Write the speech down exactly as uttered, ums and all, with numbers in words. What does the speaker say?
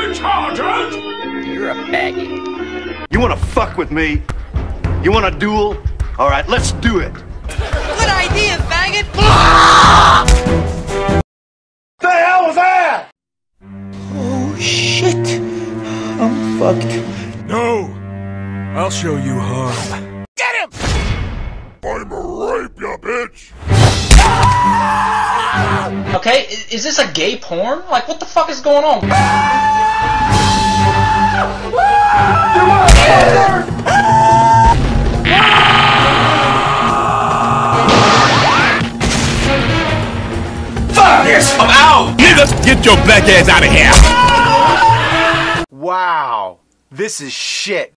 retarded! You're a faggot. You wanna fuck with me? You want a duel? Alright, let's do it. Good idea, faggot! The hell was that? Oh, shit. I'm fucked. No! I'll show you harm. Get him! I'm a rape, ya bitch! Okay, is this a gay porn? Like, what the fuck is going on? Fuck this! I'm out! Niggas, get your black ass out of here! Wow, this is shit.